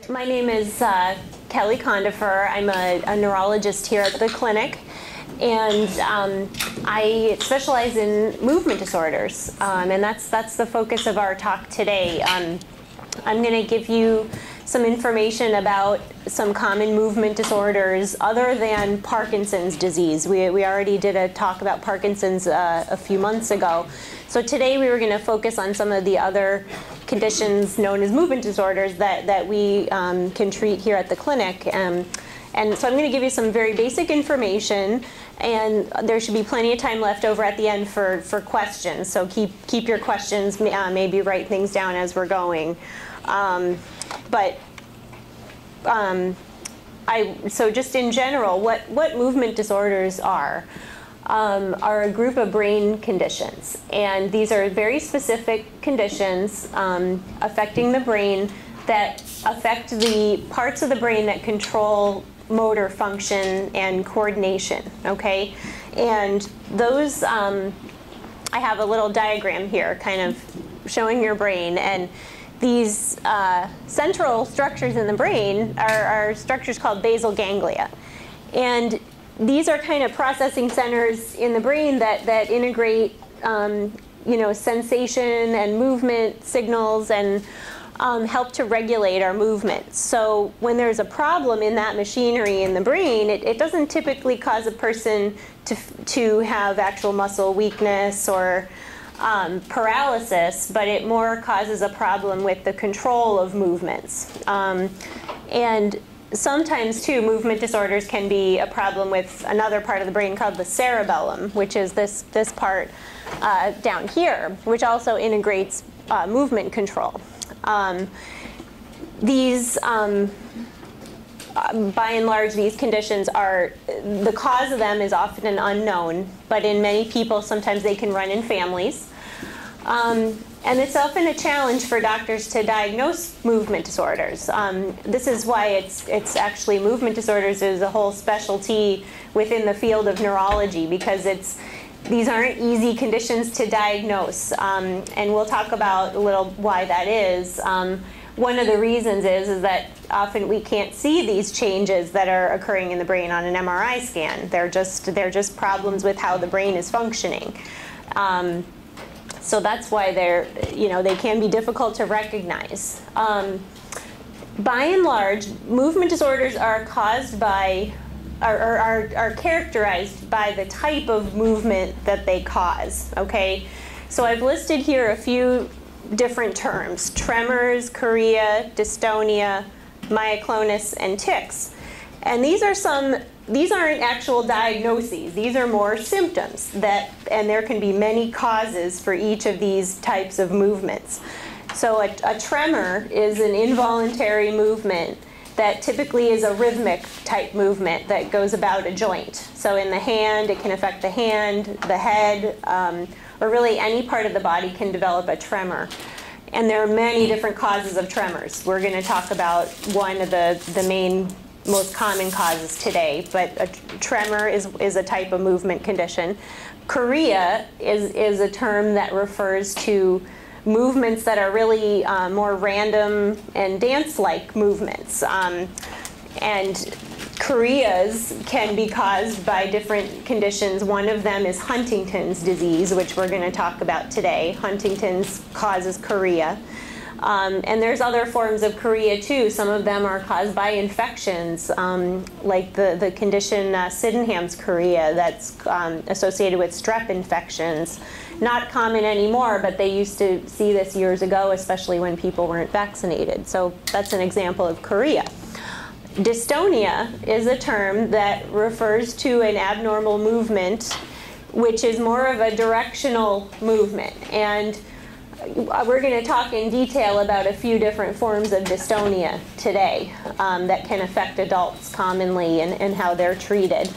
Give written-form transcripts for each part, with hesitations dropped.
My name is Kelly Condefer. I'm a neurologist here at the clinic, and I specialize in movement disorders, and that's the focus of our talk today. I'm going to give you some information about some common movement disorders other than Parkinson's disease. We already did a talk about Parkinson's a few months ago. So today we were going to focus on some of the other conditions known as movement disorders that we can treat here at the clinic. And so I'm going to give you some very basic information, and there should be plenty of time left over at the end for questions. So keep your questions, maybe write things down as we're going. So just in general, what movement disorders are a group of brain conditions. And these are very specific conditions affecting the brain that affect the parts of the brain that control motor function and coordination, okay? And those, I have a little diagram here kind of showing your brain. And these central structures in the brain are structures called basal ganglia. And these are kind of processing centers in the brain that integrate sensation and movement signals and help to regulate our movements. So when there's a problem in that machinery in the brain, it doesn't typically cause a person to have actual muscle weakness or paralysis, but it more causes a problem with the control of movements. And sometimes, too, movement disorders can be a problem with another part of the brain called the cerebellum, which is this part down here, which also integrates movement control. These, by and large, these conditions are, the cause of them is often unknown, but in many people, sometimes they can run in families. And it's often a challenge for doctors to diagnose movement disorders. This is why it's actually movement disorders is a whole specialty within the field of neurology, because these aren't easy conditions to diagnose. And we'll talk about a little why that is. One of the reasons is that often we can't see these changes that are occurring in the brain on an MRI scan. They're just problems with how the brain is functioning. So that's why they can be difficult to recognize. By and large, movement disorders are caused by, are characterized by the type of movement that they cause, okay? So I've listed here a few different terms: tremors, chorea, dystonia, myoclonus, and tics. And these aren't actual diagnoses. These are more symptoms and there can be many causes for each of these types of movements. So a tremor is an involuntary movement that typically is a rhythmic type movement that goes about a joint. So in the hand, it can affect the hand, the head, or really any part of the body can develop a tremor. And there are many different causes of tremors. We're going to talk about one of the main most common causes today, but a tremor is a type of movement condition. Chorea is a term that refers to movements that are really more random and dance-like movements. And choreas can be caused by different conditions. One of them is Huntington's disease, which we're going to talk about today. Huntington's causes chorea. And there's other forms of chorea too. Some of them are caused by infections, like the condition Sydenham's chorea that's associated with strep infections. Not common anymore, but they used to see this years ago, especially when people weren't vaccinated. So that's an example of chorea. Dystonia is a term that refers to an abnormal movement, which is more of a directional movement. And we're going to talk in detail about a few different forms of dystonia today that can affect adults commonly and how they're treated.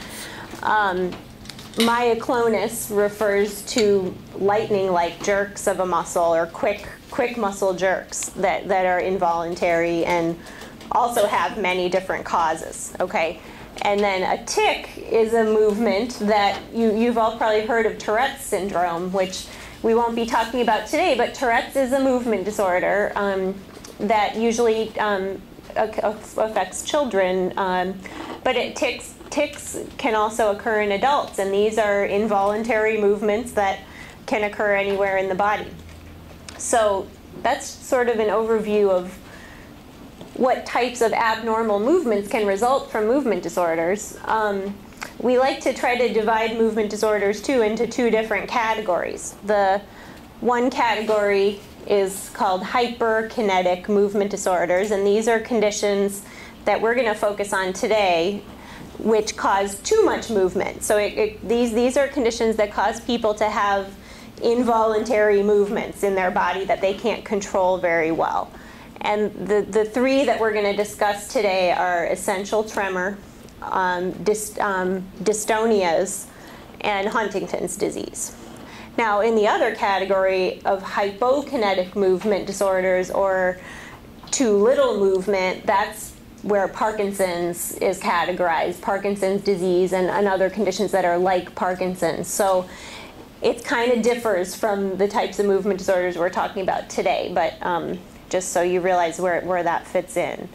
Myoclonus refers to lightning-like jerks of a muscle, or quick muscle jerks that are involuntary and also have many different causes, okay? And then a tic is a movement that you've all probably heard of Tourette's syndrome, which we won't be talking about today, but Tourette's is a movement disorder that usually affects children, but tics can also occur in adults, and these are involuntary movements that can occur anywhere in the body. So that's sort of an overview of what types of abnormal movements can result from movement disorders. We like to try to divide movement disorders too into two different categories. The one category is called hyperkinetic movement disorders, and these are conditions that we're going to focus on today which cause too much movement. So these are conditions that cause people to have involuntary movements in their body that they can't control very well. And the three that we're going to discuss today are essential tremor, dystonias, and Huntington's disease. Now, in the other category of hypokinetic movement disorders, or too little movement, that's where Parkinson's is categorized, Parkinson's disease and other conditions that are like Parkinson's. So it kind of differs from the types of movement disorders we're talking about today, but just so you realize where that fits in.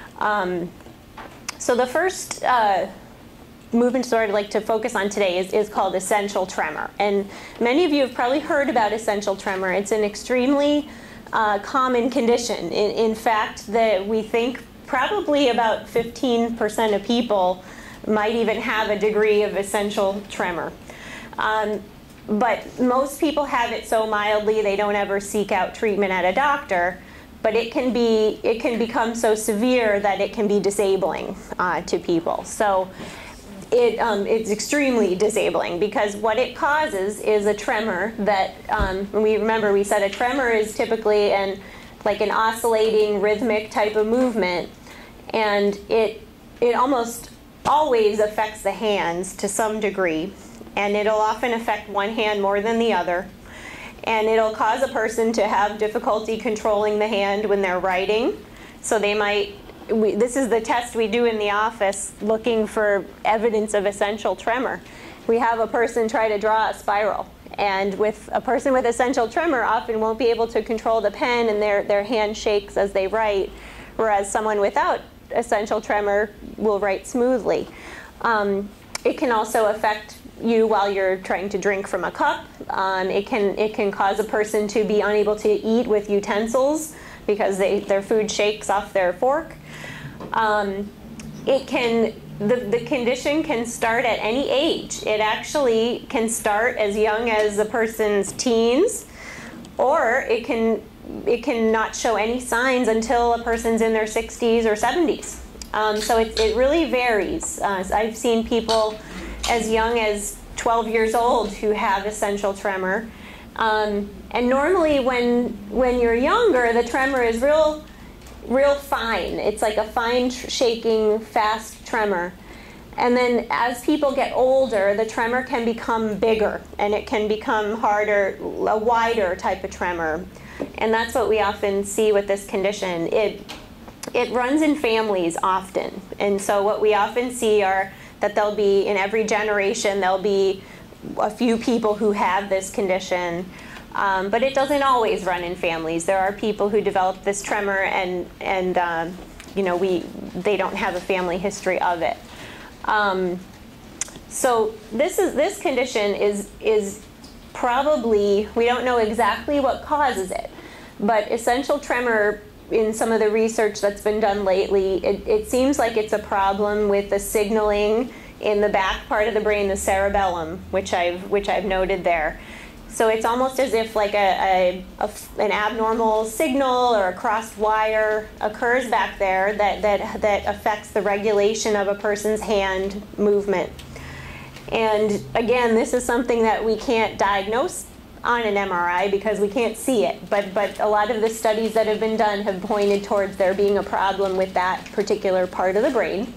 So the first movement disorder I'd like to focus on today is called essential tremor. And many of you have probably heard about essential tremor. It's an extremely common condition. In fact, we think probably about 15% of people might even have a degree of essential tremor. But most people have it so mildly they don't ever seek out treatment at a doctor. But it can become so severe that it can be disabling to people. So it's extremely disabling, because what it causes is a tremor that, we said a tremor is typically like an oscillating rhythmic type of movement, and it almost always affects the hands to some degree, and it'll often affect one hand more than the other. And it'll cause a person to have difficulty controlling the hand when they're writing. So they might, this is the test we do in the office looking for evidence of essential tremor. We have a person try to draw a spiral. And with a person with essential tremor often won't be able to control the pen, and their hand shakes as they write, whereas someone without essential tremor will write smoothly. It can also affect you while you're trying to drink from a cup. It can cause a person to be unable to eat with utensils because their food shakes off their fork. The condition can start at any age. It actually can start as young as a person's teens, or it can not show any signs until a person's in their 60s or 70s. So it really varies. I've seen people as young as 12 years old who have essential tremor. And normally when you're younger, the tremor is real fine. It's like a fine shaking, fast tremor. And then as people get older, the tremor can become bigger, and it can become harder, a wider type of tremor. And that's what we often see with this condition. It runs in families often. And so what we often see are that there'll be, in every generation, there'll be a few people who have this condition. But it doesn't always run in families. There are people who develop this tremor and they don't have a family history of it. So this condition is probably, we don't know exactly what causes it, but essential tremor, in some of the research that's been done lately, it seems like it's a problem with the signaling in the back part of the brain, the cerebellum, which I've noted there. So it's almost as if like an abnormal signal or a crossed wire occurs back there that affects the regulation of a person's hand movement. And again, this is something that we can't diagnose on an MRI because we can't see it, but a lot of the studies that have been done have pointed towards there being a problem with that particular part of the brain.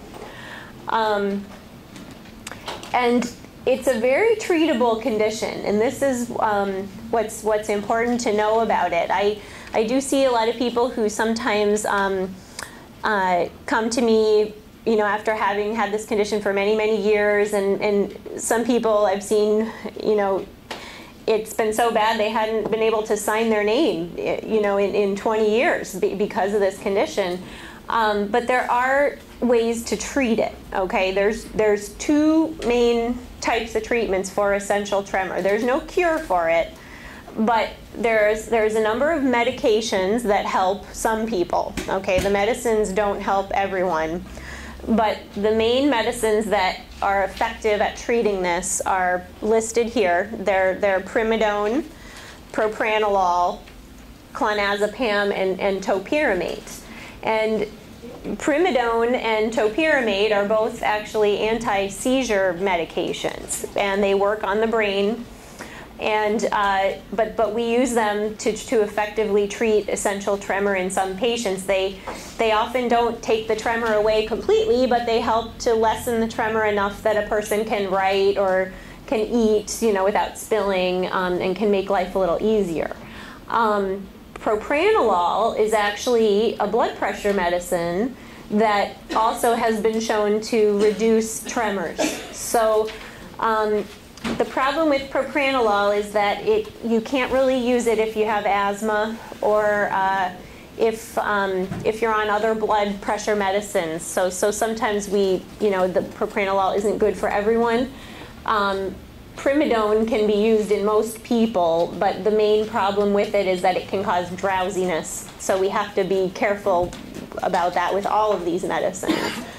And it's a very treatable condition, and this is what's important to know about it. I do see a lot of people who sometimes come to me, after having had this condition for many, many years, and some people I've seen, it's been so bad they hadn't been able to sign their name, in 20 years because of this condition. But there are ways to treat it, okay? There's two main types of treatments for essential tremor. There's no cure for it, but there's a number of medications that help some people, okay? The medicines don't help everyone, but the main medicines that are effective at treating this are listed here. They're primidone, propranolol, clonazepam, and topiramate. And primidone and topiramate are both actually anti-seizure medications, and they work on the brain. And but we use them to effectively treat essential tremor in some patients. They often don't take the tremor away completely, but they help to lessen the tremor enough that a person can write or can eat, without spilling, and can make life a little easier. Propranolol is actually a blood pressure medicine that also has been shown to reduce tremors. So the problem with propranolol is that you can't really use it if you have asthma or if you're on other blood pressure medicines. So sometimes the propranolol isn't good for everyone. Primidone can be used in most people, but the main problem with it is that it can cause drowsiness. So we have to be careful about that with all of these medicines.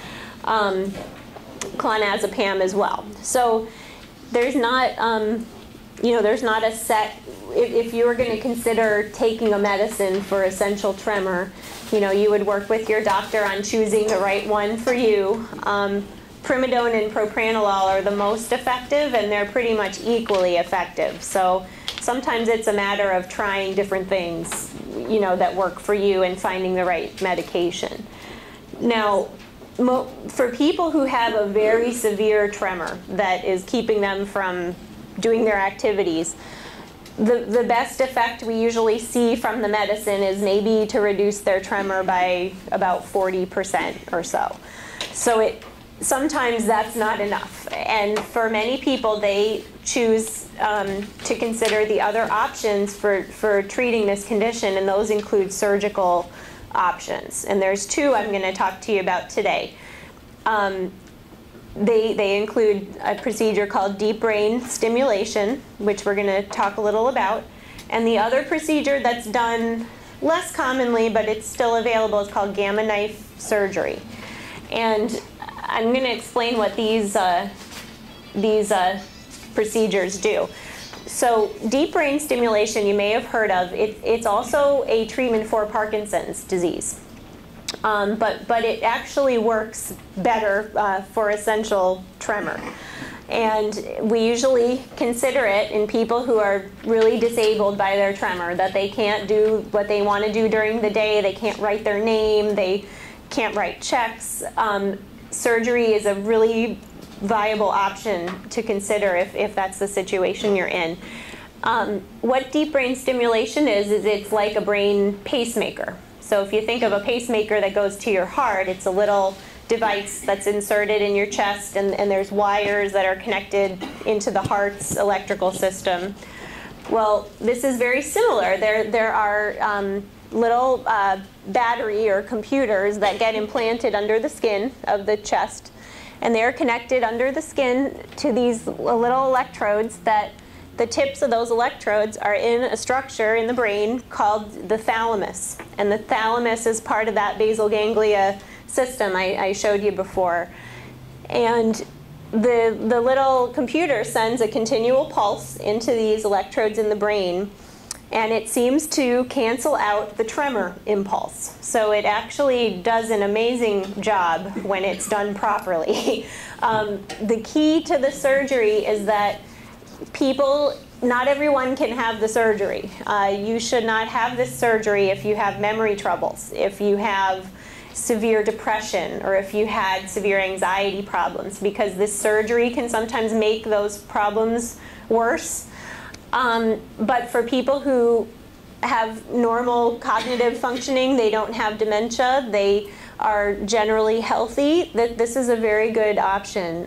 Clonazepam as well. So there's not, there's not a set. If you were going to consider taking a medicine for essential tremor, you would work with your doctor on choosing the right one for you. Primidone and propranolol are the most effective, and they're pretty much equally effective. So sometimes it's a matter of trying different things, that work for you and finding the right medication. Now, for people who have a very severe tremor that is keeping them from doing their activities, the best effect we usually see from the medicine is maybe to reduce their tremor by about 40% or so. So sometimes that's not enough. And for many people, they choose to consider the other options for treating this condition, and those include surgical options. And there's two I'm going to talk to you about today. They include a procedure called deep brain stimulation, which we're going to talk a little about. And the other procedure that's done less commonly, but it's still available, is called gamma knife surgery. And I'm going to explain what these procedures do. So deep brain stimulation, you may have heard of. It's also a treatment for Parkinson's disease. But it actually works better for essential tremor. And we usually consider it in people who are really disabled by their tremor, that they can't do what they want to do during the day, they can't write their name, they can't write checks. Surgery is a really viable option to consider if that's the situation you're in. What deep brain stimulation is it's like a brain pacemaker. So if you think of a pacemaker that goes to your heart, it's a little device that's inserted in your chest, and there's wires that are connected into the heart's electrical system. Well, this is very similar. There are little battery or computers that get implanted under the skin of the chest, and they're connected under the skin to these little electrodes that the tips of those electrodes are in a structure in the brain called the thalamus. And the thalamus is part of that basal ganglia system I showed you before. And the little computer sends a continual pulse into these electrodes in the brain, and it seems to cancel out the tremor impulse. So it actually does an amazing job when it's done properly. The key to the surgery is that not everyone can have the surgery. You should not have this surgery if you have memory troubles, if you have severe depression, or if you had severe anxiety problems, because this surgery can sometimes make those problems worse. But for people who have normal cognitive functioning, they don't have dementia, they are generally healthy, this is a very good option.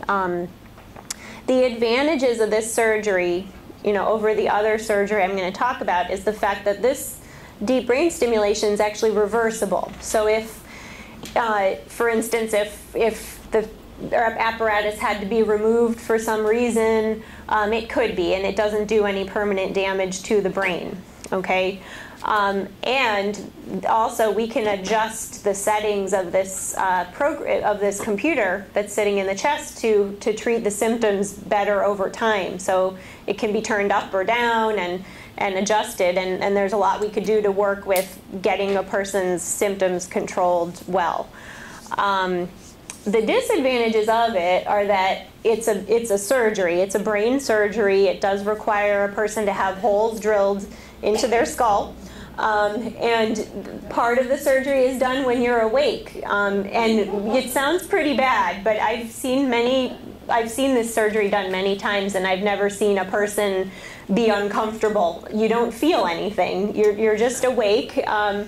The advantages of this surgery, over the other surgery I'm going to talk about, is the fact that this deep brain stimulation is actually reversible. So if For instance, if the apparatus had to be removed for some reason, it could be, and it doesn't do any permanent damage to the brain, okay? And also we can adjust the settings of this this computer that's sitting in the chest to treat the symptoms better over time. So it can be turned up or down and adjusted, and there's a lot we could do to work with getting a person's symptoms controlled well. The disadvantages of it are that it's a surgery. It's a brain surgery. It does require a person to have holes drilled into their skull. And part of the surgery is done when you're awake. And it sounds pretty bad, but I've seen this surgery done many times, and I've never seen a person be uncomfortable. You don't feel anything. You're just awake.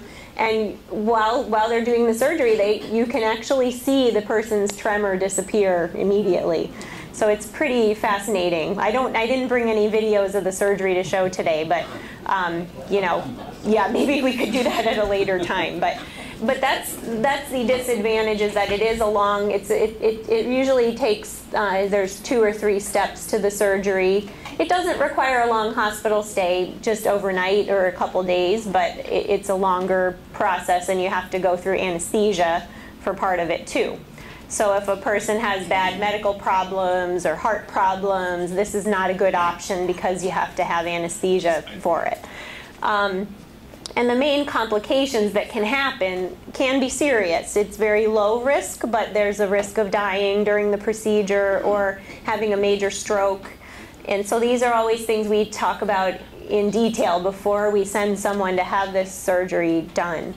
And while they're doing the surgery, you can actually see the person's tremor disappear immediately. So it's pretty fascinating. I didn't bring any videos of the surgery to show today, but you know, yeah, maybe we could do that at a later time. But that's the disadvantage, is that it is a long. It usually takes there's 2 or 3 steps to the surgery. It doesn't require a long hospital stay, just overnight or a couple days, but it's a longer process, and you have to go through anesthesia for part of it too. So if a person has bad medical problems or heart problems, this is not a good option because you have to have anesthesia for it. And the main complications that can happen can be serious. It's very low risk, but there's a risk of dying during the procedure or having a major stroke. And so these are always things we talk about in detail before we send someone to have this surgery done.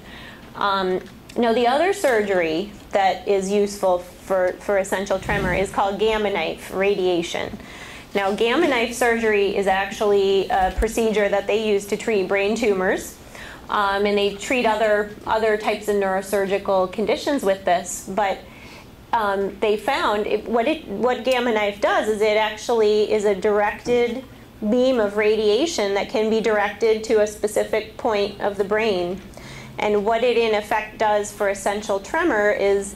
Now, the other surgery that is useful for essential tremor is called gamma knife radiation. Now, gamma knife surgery is actually a procedure that they use to treat brain tumors, and they treat other types of neurosurgical conditions with this. But they found what gamma knife does is it actually is a directed beam of radiation that can be directed to a specific point of the brain. And what it in effect does for essential tremor is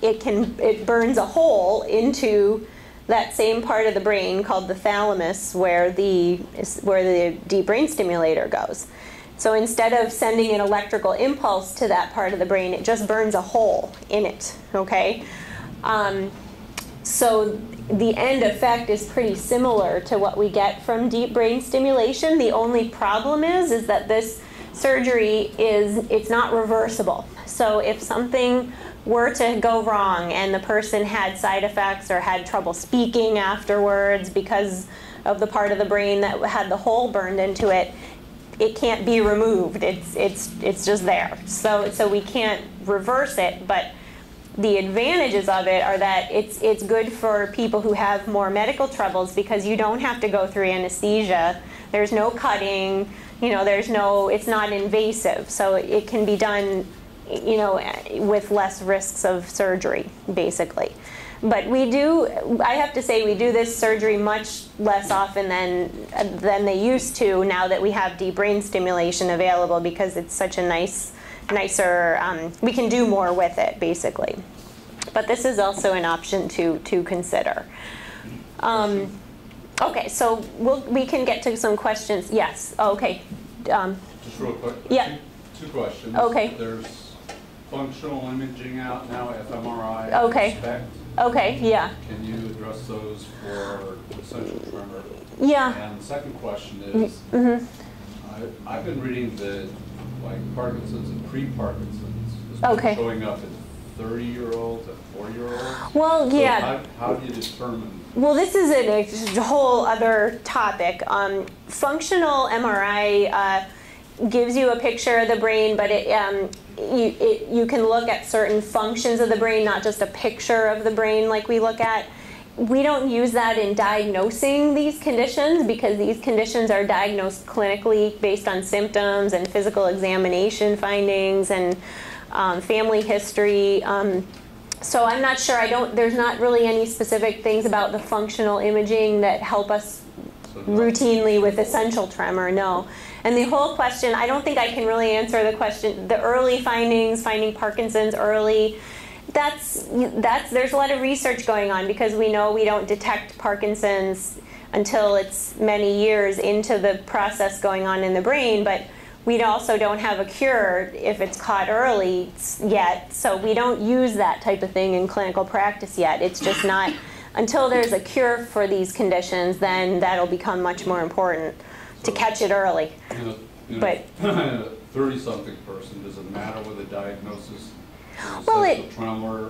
it burns a hole into that same part of the brain called the thalamus, where the deep brain stimulator goes. So instead of sending an electrical impulse to that part of the brain, it just burns a hole in it, okay? So the end effect is pretty similar to what we get from deep brain stimulation. The only problem is that this surgery it's not reversible. So if something were to go wrong and the person had side effects or had trouble speaking afterwards because of the part of the brain that had the hole burned into it, it can't be removed. It's just there. So we can't reverse it, but the advantages of it are that it's good for people who have more medical troubles because you don't have to go through anesthesia. There's no cutting. You know, it's not invasive, so it can be done, you know, with less risks of surgery, basically. But I have to say, we do this surgery much less often than they used to now that we have deep brain stimulation available, because it's such a nicer, we can do more with it, basically. But this is also an option to consider. Okay, so we can get to some questions. Yes. Okay. Just real quick. Yeah. Two questions. Okay. There's functional imaging out now, fMRI. Okay. SPECT. Okay. Yeah. Can you address those for essential tremor? Yeah. And the second question is, I've been reading that Parkinson's and pre-Parkinson's is showing up in 30-year-olds and 40-year-olds. Well, yeah. So how do you determine? Well, this is a whole other topic. Functional MRI gives you a picture of the brain, but you can look at certain functions of the brain, not just a picture of the brain like we look at. We don't use that in diagnosing these conditions because these conditions are diagnosed clinically based on symptoms and physical examination findings and family history. So I'm not sure. There's not really any specific things about the functional imaging that help us routinely with essential tremor, no. And the whole question, I don't think I can really answer the question, the early findings, finding Parkinson's early, there's a lot of research going on because we know we don't detect Parkinson's until it's many years into the process going on in the brain, but we also don't have a cure if it's caught early yet, so we don't use that type of thing in clinical practice yet. It's just not, until there's a cure for these conditions, then that'll become much more important to catch it early. But 30-something person, does it matter with a diagnosis? Well, tremor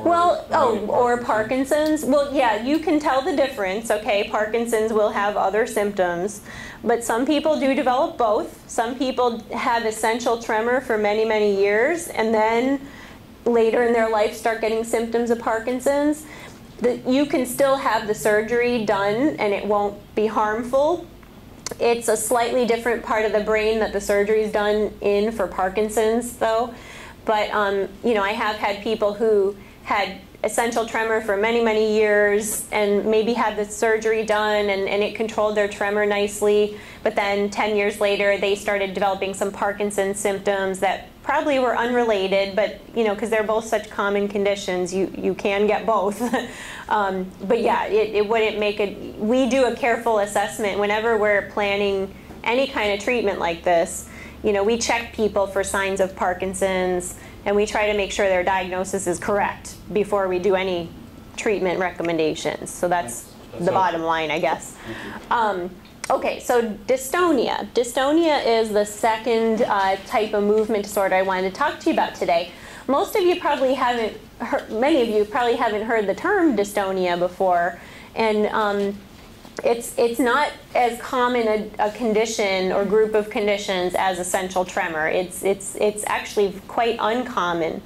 or Parkinson's. Well, yeah, you can tell the difference. Okay, Parkinson's will have other symptoms, but some people do develop both. Some people have essential tremor for many, many years, and then later in their life start getting symptoms of Parkinson's. You can still have the surgery done, and it won't be harmful. It's a slightly different part of the brain that the surgery is done in for Parkinson's, though. But, you know, I have had people who had essential tremor for many, many years and maybe had the surgery done and it controlled their tremor nicely. But then 10 years later, they started developing some Parkinson's symptoms that probably were unrelated, but, you know, because they're both such common conditions, you can get both. But yeah, it wouldn't make it. We do a careful assessment whenever we're planning any kind of treatment like this. You know, we check people for signs of Parkinson's, and we try to make sure their diagnosis is correct before we do any treatment recommendations. So that's the bottom line, I guess. Okay, so dystonia. Dystonia is the second type of movement disorder I wanted to talk to you about today. Most of you probably haven't heard, many of you probably haven't heard the term dystonia before, and it's not as common a condition or group of conditions as essential tremor. It's actually quite uncommon.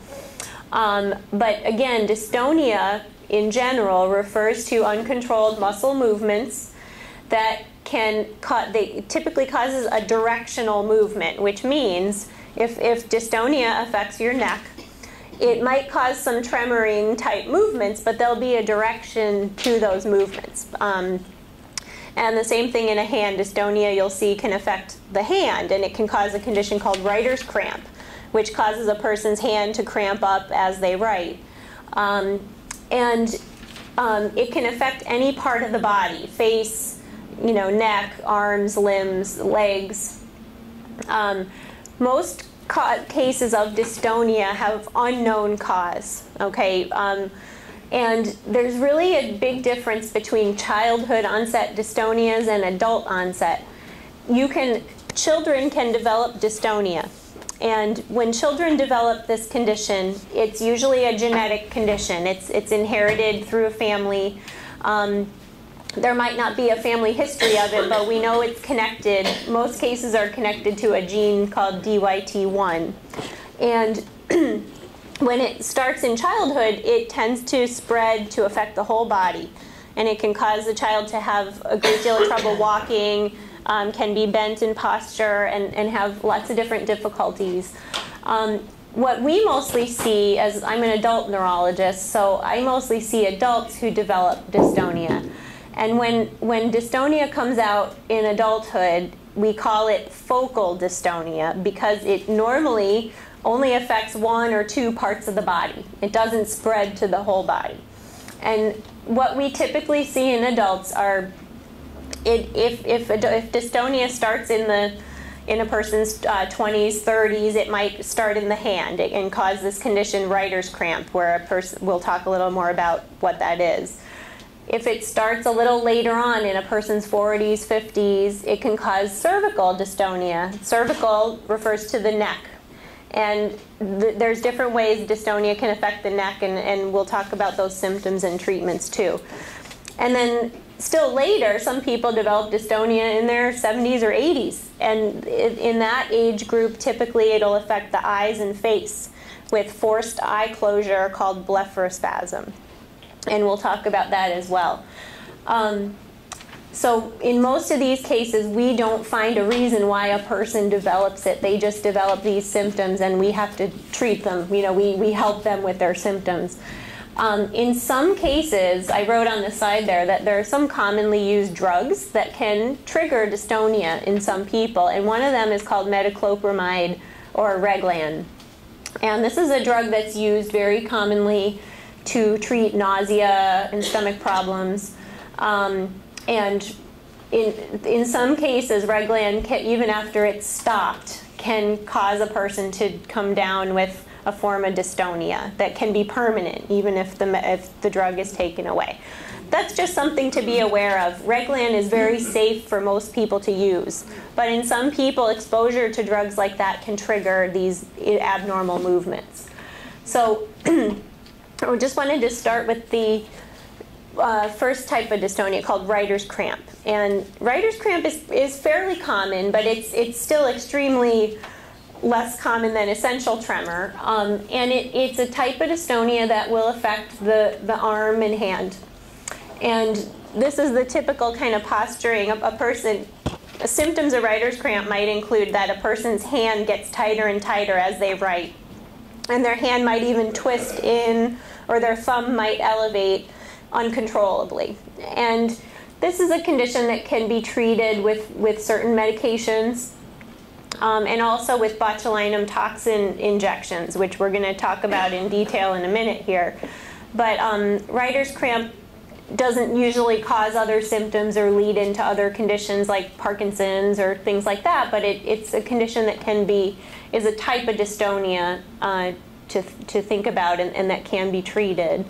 But again, dystonia in general refers to uncontrolled muscle movements that typically causes a directional movement, which means if dystonia affects your neck, it might cause some tremoring type movements, but there'll be a direction to those movements. And the same thing in a hand. Dystonia, you'll see, can affect the hand, and it can cause a condition called writer's cramp, which causes a person's hand to cramp up as they write. It can affect any part of the body: face, you know, neck, arms, limbs, legs. Most cases of dystonia have unknown cause. Okay. And there's really a big difference between childhood onset dystonias and adult onset. Children can develop dystonia. And when children develop this condition, it's usually a genetic condition. It's inherited through a family. There might not be a family history of it, but we know it's connected. Most cases are connected to a gene called DYT1. And when it starts in childhood, it tends to spread to affect the whole body. And it can cause the child to have a great deal of trouble walking, can be bent in posture, and have lots of different difficulties. What we mostly see, as I'm an adult neurologist, so I mostly see adults who develop dystonia. And when dystonia comes out in adulthood, we call it focal dystonia because it normally only affects one or two parts of the body. It doesn't spread to the whole body. And what we typically see in adults are, if dystonia starts in a person's 20s, 30s, it might start in the hand and cause this condition, writer's cramp, where a person, we'll talk a little more about what that is. If it starts a little later on in a person's 40s, 50s, it can cause cervical dystonia. Cervical refers to the neck. And there's different ways dystonia can affect the neck, and we'll talk about those symptoms and treatments too. And then still later, some people develop dystonia in their 70s or 80s. And in that age group, typically it'll affect the eyes and face with forced eye closure called blepharospasm. And we'll talk about that as well. So in most of these cases, we don't find a reason why a person develops it. They just develop these symptoms, and we have to treat them. You know, we help them with their symptoms. In some cases, I wrote on the side there that there are some commonly used drugs that can trigger dystonia in some people, and one of them is called metoclopramide or Reglan. And this is a drug that's used very commonly to treat nausea and stomach problems. And in some cases, Reglan, even after it's stopped, can cause a person to come down with a form of dystonia that can be permanent, even if the drug is taken away. That's just something to be aware of. Reglan is very safe for most people to use, but in some people, exposure to drugs like that can trigger these abnormal movements. So I just wanted to start with the first type of dystonia called writer's cramp. And writer's cramp is fairly common, but it's still extremely less common than essential tremor. And it's a type of dystonia that will affect the arm and hand. And this is the typical kind of posturing of a person. Symptoms of writer's cramp might include that a person's hand gets tighter and tighter as they write. And their hand might even twist in, or their thumb might elevate uncontrollably. And this is a condition that can be treated with certain medications, and also with botulinum toxin injections, which we're going to talk about in detail in a minute here. But writer's cramp doesn't usually cause other symptoms or lead into other conditions like Parkinson's or things like that, but it's a condition that is a type of dystonia to think about and that can be treated.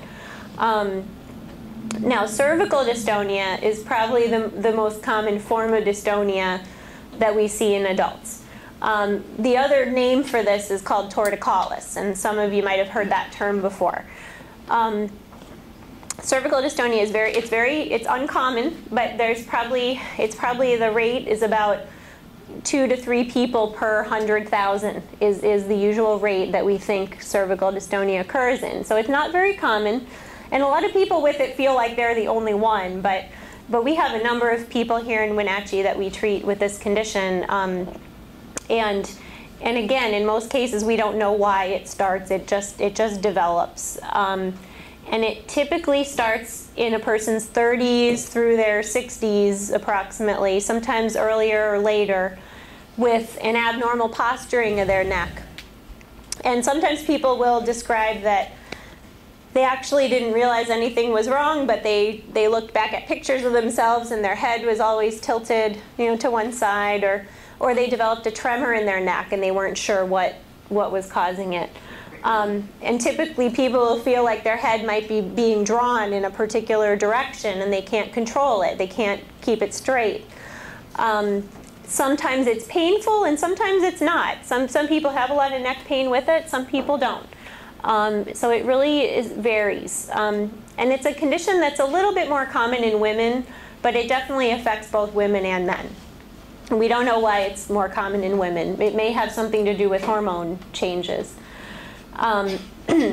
Now, cervical dystonia is probably the most common form of dystonia that we see in adults. The other name for this is called torticollis, and some of you might have heard that term before. Cervical dystonia is it's uncommon, but it's probably the rate is about 2 to 3 people per 100,000 is the usual rate that we think cervical dystonia occurs in. So it's not very common, and a lot of people with it feel like they're the only one, but we have a number of people here in Wenatchee that we treat with this condition. And again, in most cases, we don't know why it starts. It just develops. And it typically starts in a person's 30s through their 60s approximately, sometimes earlier or later, with an abnormal posturing of their neck. And sometimes people will describe that they actually didn't realize anything was wrong, but they looked back at pictures of themselves and their head was always tilted, to one side, or they developed a tremor in their neck and they weren't sure what was causing it. And typically people will feel like their head might be being drawn in a particular direction and they can't control it. They can't keep it straight. Sometimes it's painful and sometimes it's not. Some people have a lot of neck pain with it, some people don't. So it really varies. And it's a condition that's a little bit more common in women, but it definitely affects both women and men. We don't know why it's more common in women. It may have something to do with hormone changes. And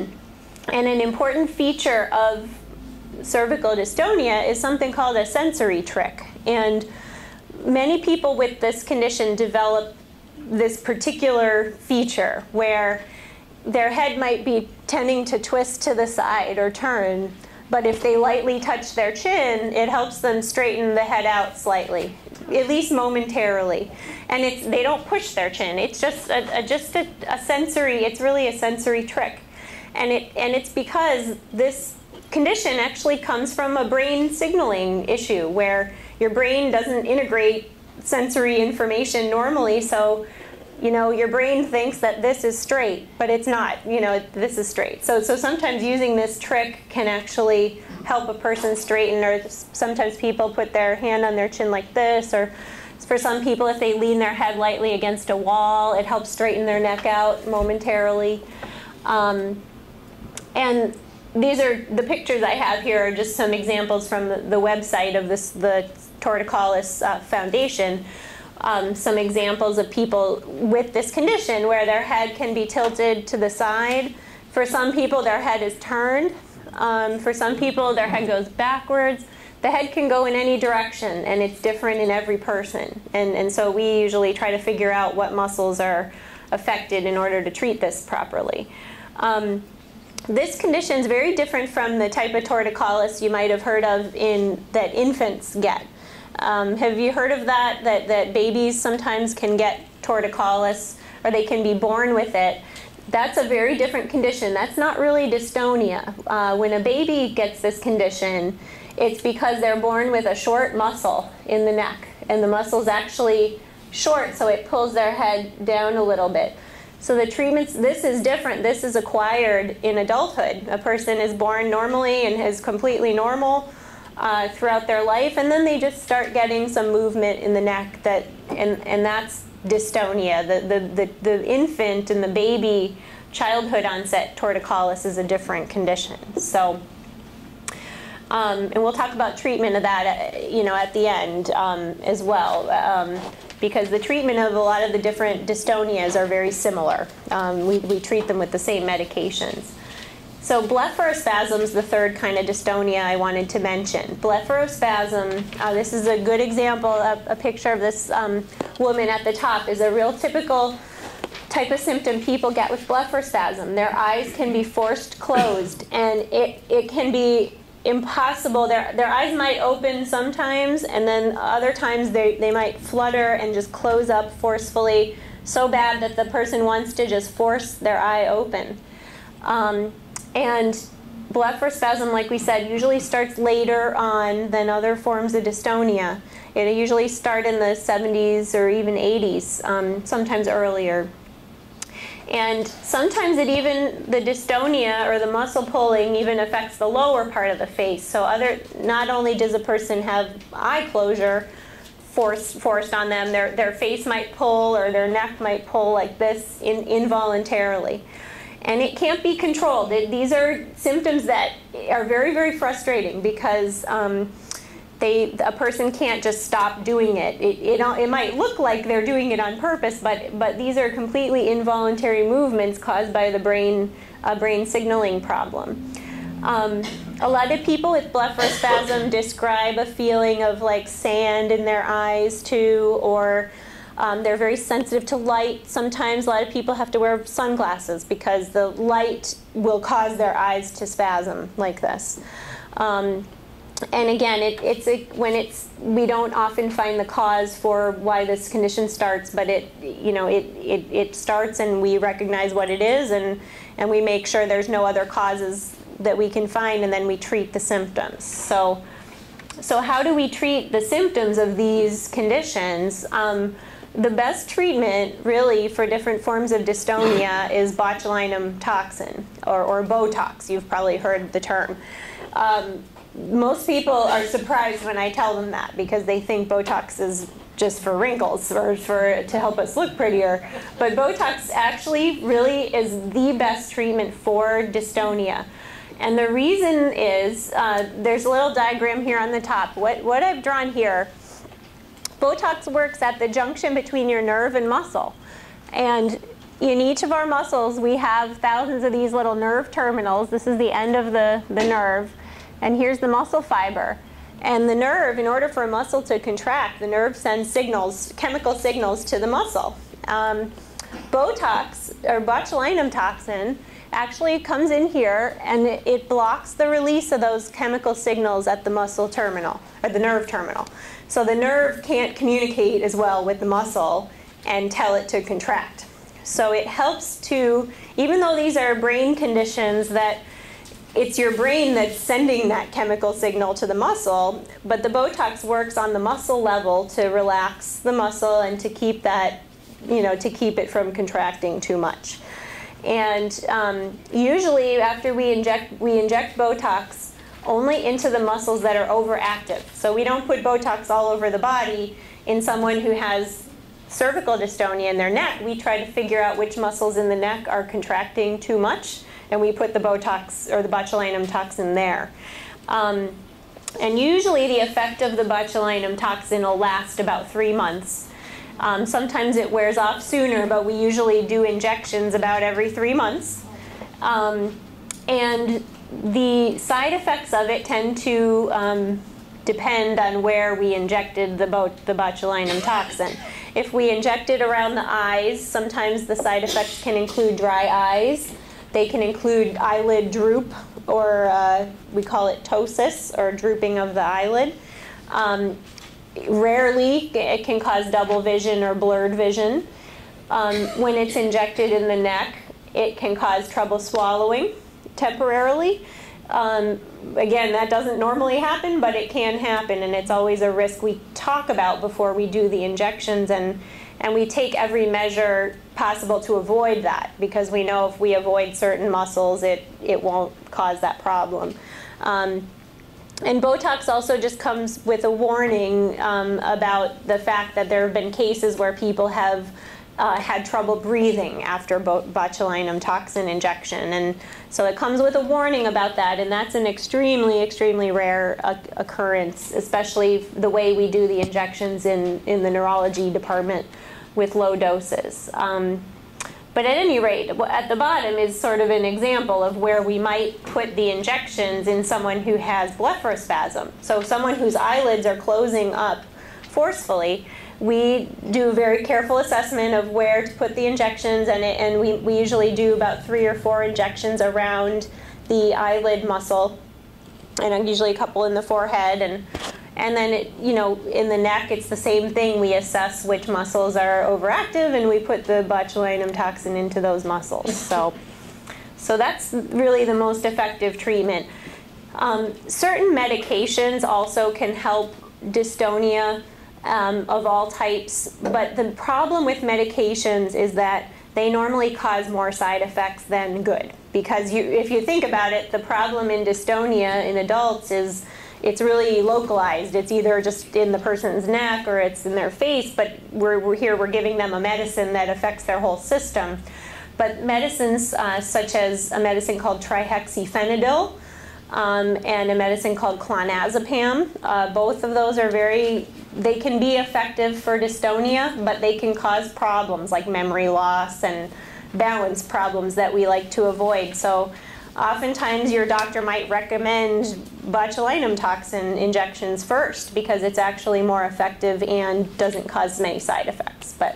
an important feature of cervical dystonia is something called a sensory trick. And many people with this condition develop this particular feature where their head might be tending to twist to the side or turn, but if they lightly touch their chin, it helps them straighten the head out slightly, at least momentarily. And they don't push their chin. It's just a sensory. It's really a sensory trick, and it's because this condition actually comes from a brain signaling issue where your brain doesn't integrate sensory information normally, so your brain thinks that this is straight, but it's not. This is straight. So sometimes using this trick can actually help a person straighten, or sometimes people put their hand on their chin like this, or for some people, if they lean their head lightly against a wall, it helps straighten their neck out momentarily. And these are the pictures I have here are just some examples from the website of the Torticollis Foundation. Some examples of people with this condition where their head can be tilted to the side. For some people, their head is turned. For some people, their head goes backwards. The head can go in any direction, and it's different in every person. And so we usually try to figure out what muscles are affected in order to treat this properly. This condition is very different from the type of torticollis you might have heard of that infants get. Have you heard of that babies sometimes can get torticollis, or they can be born with it? That's a very different condition. That's not really dystonia. When a baby gets this condition, it's because they're born with a short muscle in the neck, and the muscle's actually short, so it pulls their head down a little bit. So the treatments, this is different. This is acquired in adulthood. A person is born normally and is completely normal throughout their life, and then they just start getting some movement in the neck, and that's dystonia. The infant and the baby childhood onset torticollis is a different condition. So, and we'll talk about treatment of that, at the end as well. Because the treatment of a lot of the different dystonias are very similar. We treat them with the same medications. So blepharospasm is the third kind of dystonia I wanted to mention. Blepharospasm, this is a good example. A picture of this woman at the top is a real typical type of symptom people get with blepharospasm. Their eyes can be forced closed, and it can be impossible. Their eyes might open sometimes, and then other times they might flutter and just close up forcefully, so bad that the person wants to just force their eye open. And blepharospasm, like we said, usually starts later on than other forms of dystonia. It usually starts in the 70s or even 80s, sometimes earlier. And sometimes the dystonia or the muscle pulling even affects the lower part of the face. So not only does a person have eye closure forced on them, their face might pull or their neck might pull like this involuntarily. And it can't be controlled. These are symptoms that are very, very frustrating because a person can't just stop doing it. It might look like they're doing it on purpose, but these are completely involuntary movements caused by the brain signaling problem. A lot of people with blepharospasm describe a feeling of like sand in their eyes too, or they're very sensitive to light. Sometimes a lot of people have to wear sunglasses because the light will cause their eyes to spasm like this. And again, we don't often find the cause for why this condition starts, but it starts, and we recognize what it is, and we make sure there's no other causes that we can find, and then we treat the symptoms. So how do we treat the symptoms of these conditions? The best treatment, really, for different forms of dystonia is botulinum toxin, or Botox. You've probably heard the term. Most people are surprised when I tell them that because they think Botox is just for wrinkles or to help us look prettier. But Botox actually really is the best treatment for dystonia. And the reason is, there's a little diagram here on the top. What I've drawn here, Botox works at the junction between your nerve and muscle. And in each of our muscles, we have thousands of these little nerve terminals. This is the end of the nerve. And here's the muscle fiber. And the nerve, in order for a muscle to contract, the nerve sends signals, chemical signals to the muscle. Botox, or botulinum toxin, actually comes in here, and it blocks the release of those chemical signals at the muscle terminal, or the nerve terminal. So the nerve can't communicate as well with the muscle and tell it to contract. So it helps to, even though these are brain conditions that it's your brain that's sending that chemical signal to the muscle, but the Botox works on the muscle level to relax the muscle and to keep that, to keep it from contracting too much. And usually after we inject Botox only into the muscles that are overactive. So we don't put Botox all over the body. In someone who has cervical dystonia in their neck, we try to figure out which muscles in the neck are contracting too much, and we put the Botox or the botulinum toxin there. And usually the effect of the botulinum toxin will last about 3 months. Sometimes it wears off sooner, but we usually do injections about every 3 months. And the side effects of it tend to depend on where we injected the botulinum toxin. If we inject it around the eyes, sometimes the side effects can include dry eyes. They can include eyelid droop, or we call it ptosis, or drooping of the eyelid. Rarely, it can cause double vision or blurred vision. When it's injected in the neck, it can cause trouble swallowing temporarily. Again, that doesn't normally happen, but it can happen, and it's always a risk we talk about before we do the injections, and we take every measure possible to avoid that, because we know if we avoid certain muscles, it won't cause that problem. And Botox also just comes with a warning about the fact that there have been cases where people have had trouble breathing after botulinum toxin injection. And so it comes with a warning about that, and that's an extremely, extremely rare occurrence, especially the way we do the injections in the neurology department with low doses. But at any rate, at the bottom is sort of an example of where we might put the injections in someone who has blepharospasm. So someone whose eyelids are closing up forcefully, we do a very careful assessment of where to put the injections, and we usually do about 3 or 4 injections around the eyelid muscle, and usually a couple in the forehead, and then in the neck it's the same thing. We assess which muscles are overactive, and we put the botulinum toxin into those muscles. So that's really the most effective treatment. Certain medications also can help dystonia of all types, but the problem with medications is that they normally cause more side effects than good. Because if you think about it, the problem in dystonia in adults is it's really localized. It's either just in the person's neck or it's in their face, but we're giving them a medicine that affects their whole system. But medicines such as a medicine called trihexyphenidyl and a medicine called clonazepam, both of those are they can be effective for dystonia, but they can cause problems like memory loss and balance problems that we like to avoid. So oftentimes your doctor might recommend botulinum toxin injections first because it's actually more effective and doesn't cause many side effects. But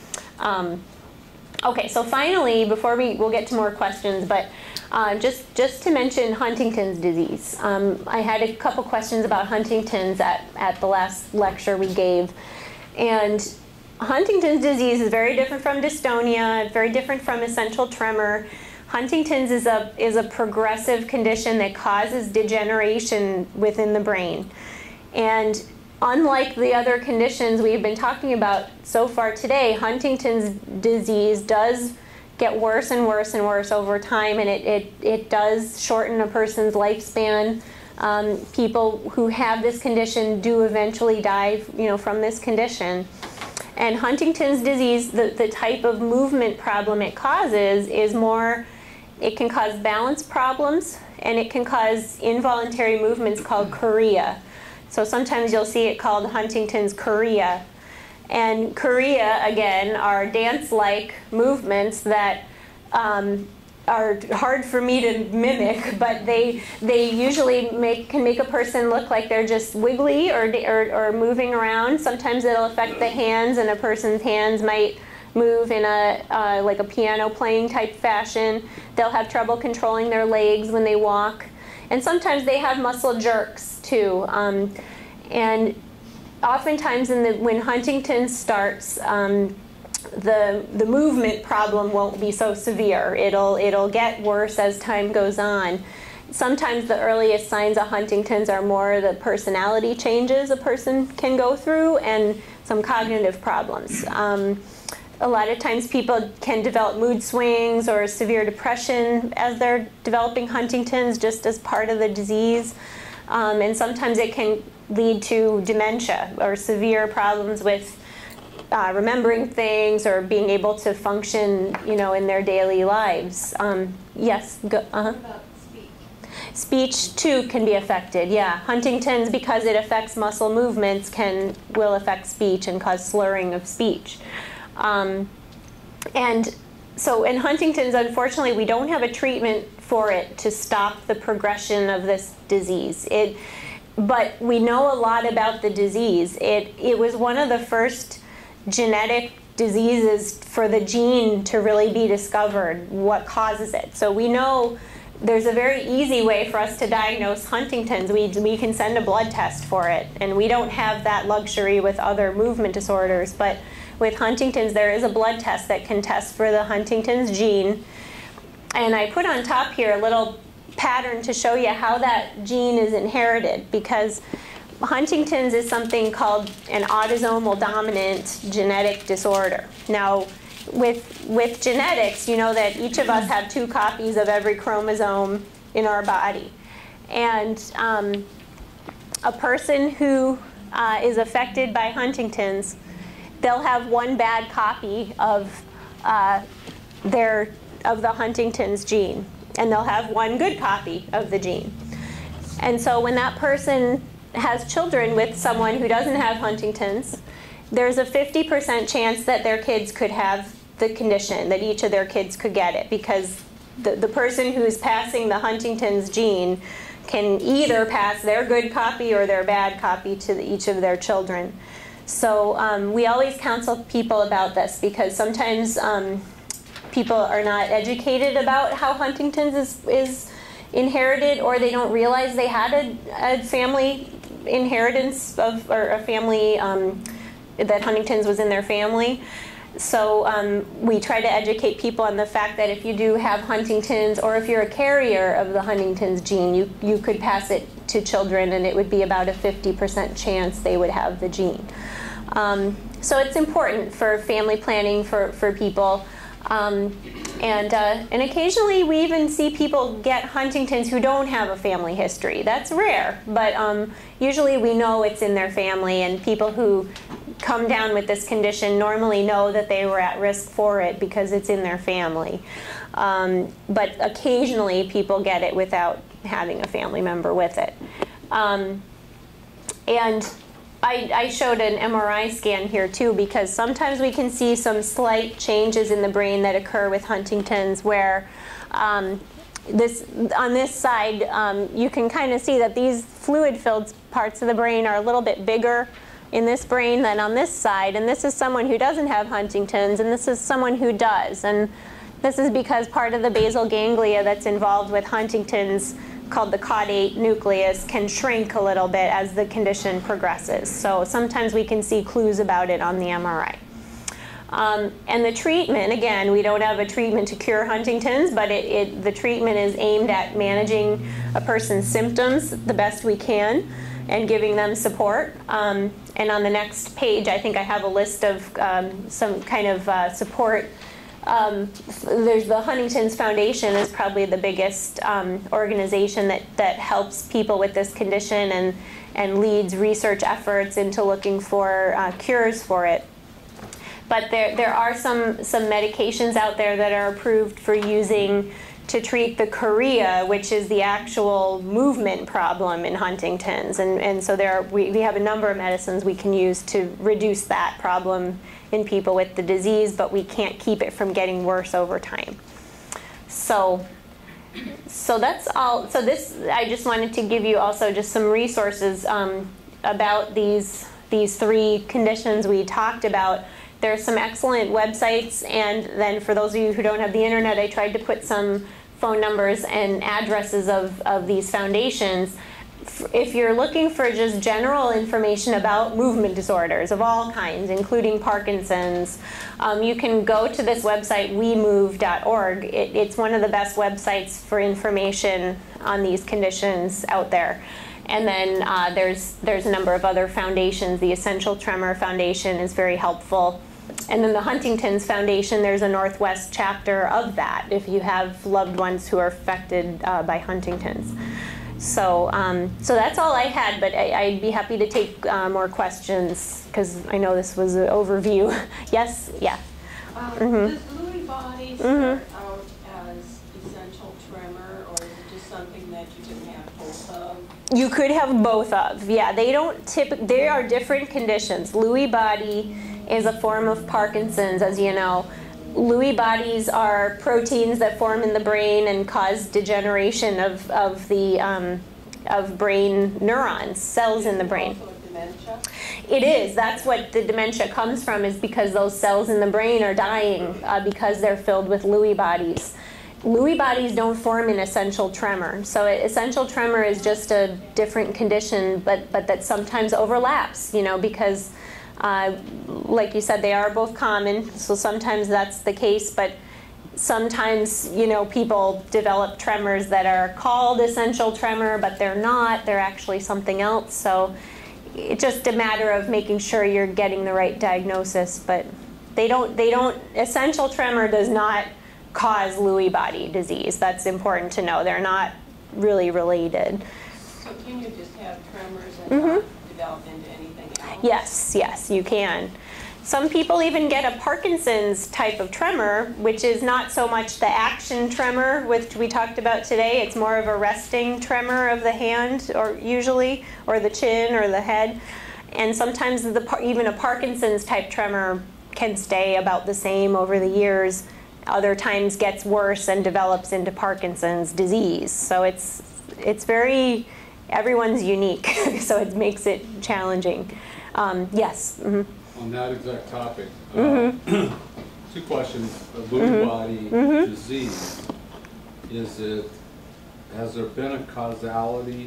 okay, so finally, before we'll get to more questions, but just to mention Huntington's disease. I had a couple questions about Huntington's at the last lecture we gave. And Huntington's disease is very different from dystonia, very different from essential tremor. Huntington's is a progressive condition that causes degeneration within the brain. And unlike the other conditions we've been talking about so far today, Huntington's disease does get worse and worse and worse over time, and it does shorten a person's lifespan. People who have this condition do eventually die, from this condition. And Huntington's disease, the type of movement problem it causes is it can cause balance problems, and it can cause involuntary movements called chorea. So sometimes you'll see it called Huntington's chorea. And chorea, again, are dance-like movements that are hard for me to mimic, but they usually can make a person look like they're just wiggly or moving around. Sometimes it'll affect the hands, and a person's hands might move in like a piano playing type fashion. They'll have trouble controlling their legs when they walk. And sometimes they have muscle jerks too. And oftentimes when Huntington starts, the movement problem won't be so severe. It'll get worse as time goes on. Sometimes the earliest signs of Huntington's are more the personality changes a person can go through and some cognitive problems. A lot of times people can develop mood swings or severe depression as they're developing Huntington's just as part of the disease. And sometimes it can lead to dementia or severe problems with remembering things or being able to function, in their daily lives. Yes, go. What about speech? Speech too can be affected. Yeah, Huntington's, because it affects muscle movements, will affect speech and cause slurring of speech. And so in Huntington's, unfortunately, we don't have a treatment for it to stop the progression of this disease. But we know a lot about the disease. It was one of the first genetic diseases for the gene to really be discovered, what causes it. So we know there's a very easy way for us to diagnose Huntington's. We can send a blood test for it, and we don't have that luxury with other movement disorders. But with Huntington's, there is a blood test that can test for the Huntington's gene. And I put on top here a little pattern to show you how that gene is inherited, because Huntington's is something called an autosomal dominant genetic disorder. Now, with genetics, you know that each of us have 2 copies of every chromosome in our body. And a person who is affected by Huntington's, they'll have 1 bad copy of the Huntington's gene, and they'll have 1 good copy of the gene. And so when that person has children with someone who doesn't have Huntington's, there's a 50% chance that their kids could have the condition, that each of their kids could get it, because the person who's passing the Huntington's gene can either pass their good copy or their bad copy to each of their children. So we always counsel people about this, because sometimes people are not educated about how Huntington's is inherited, or they don't realize they had a family inheritance of, or a family that Huntington's was in their family. So we try to educate people on the fact that if you do have Huntington's, or if you're a carrier of the Huntington's gene, you could pass it to children, and it would be about a 50% chance they would have the gene. So it's important for family planning for people. And occasionally we even see people get Huntington's who don't have a family history. That's rare, but usually we know it's in their family, and people who come down with this condition normally know that they were at risk for it because it's in their family. But occasionally people get it without having a family member with it. And I showed an MRI scan here too, because sometimes we can see some slight changes in the brain that occur with Huntington's, where on this side you can kind of see that these fluid-filled parts of the brain are a little bit bigger in this brain than on this side. And this is someone who doesn't have Huntington's, and this is someone who does. And this is because part of the basal ganglia that's involved with Huntington's, called the caudate nucleus, can shrink a little bit as the condition progresses. So sometimes we can see clues about it on the MRI. And the treatment, again, we don't have a treatment to cure Huntington's, but the treatment is aimed at managing a person's symptoms the best we can and giving them support. And on the next page, I think I have a list of some kind of support. There's the Huntington's Foundation is probably the biggest organization that helps people with this condition and leads research efforts into looking for cures for it. But there are some medications out there that are approved for using to treat the chorea, which is the actual movement problem in Huntington's. And so we have a number of medicines we can use to reduce that problem in people with the disease, but we can't keep it from getting worse over time. So that's all. So I just wanted to give you also just some resources about these 3 conditions we talked about. There's some excellent websites, and then for those of you who don't have the internet, I tried to put some phone numbers and addresses of these foundations. If you're looking for just general information about movement disorders of all kinds, including Parkinson's, you can go to this website, wemove.org. It's one of the best websites for information on these conditions out there. And then there's a number of other foundations. The Essential Tremor Foundation is very helpful. And then the Huntington's Foundation, there's a Northwest chapter of that if you have loved ones who are affected by Huntington's. So that's all I had, but I'd be happy to take more questions, because I know this was an overview. Yes? Yeah. Does Lewy body start out as essential tremor, or is it just something that you can have both of? You could have both of. Yeah, they are different conditions. Lewy body is a form of Parkinson's, as you know. Lewy bodies are proteins that form in the brain and cause degeneration of brain neurons, cells in the brain. Also a dementia? It is. That's what the dementia comes from, is because those cells in the brain are dying because they're filled with Lewy bodies. Lewy bodies don't form an essential tremor. So essential tremor is just a different condition, but that sometimes overlaps, you know, because like you said, they are both common, so sometimes that's the case, but sometimes, you know, people develop tremors that are called essential tremor, but they're not. They're actually something else. So it's just a matter of making sure you're getting the right diagnosis. But essential tremor does not cause Lewy body disease. That's important to know. They're not really related. So can you just have tremors and not develop into anything else? Yes, yes, you can. Some people even get a Parkinson's type of tremor, which is not so much the action tremor, which we talked about today. It's more of a resting tremor of the hand, or usually, or the chin, or the head. And sometimes even a Parkinson's type tremor can stay about the same over the years. Other times gets worse and develops into Parkinson's disease. So it's very, everyone's unique, so it makes it challenging. Yes. On that exact topic, 2 questions. Lewy body disease, has there been a causality